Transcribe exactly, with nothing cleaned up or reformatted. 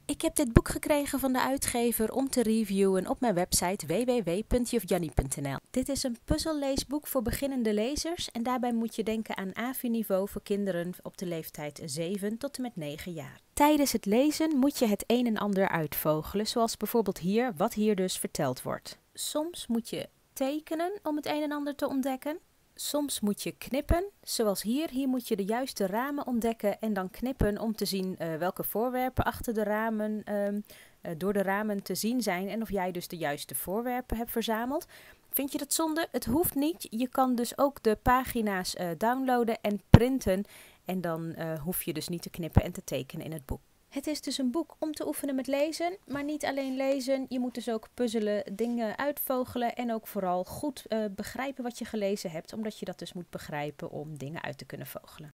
Ik heb dit boek gekregen van de uitgever om te reviewen op mijn website w w w punt jufjannie punt n l. Dit is een puzzelleesboek voor beginnende lezers en daarbij moet je denken aan A V I-niveau voor kinderen op de leeftijd zeven tot en met negen jaar. Tijdens het lezen moet je het een en ander uitvogelen, zoals bijvoorbeeld hier, wat hier dus verteld wordt. Soms moet je tekenen om het een en ander te ontdekken. Soms moet je knippen, zoals hier. Hier moet je de juiste ramen ontdekken en dan knippen om te zien uh, welke voorwerpen achter de ramen, uh, uh, door de ramen te zien zijn en of jij dus de juiste voorwerpen hebt verzameld. Vind je dat zonde? Het hoeft niet. Je kan dus ook de pagina's uh, downloaden en printen en dan uh, hoef je dus niet te knippen en te tekenen in het boek. Het is dus een boek om te oefenen met lezen, maar niet alleen lezen. Je moet dus ook puzzelen, dingen uitvogelen en ook vooral goed uh, begrijpen wat je gelezen hebt, omdat je dat dus moet begrijpen om dingen uit te kunnen vogelen.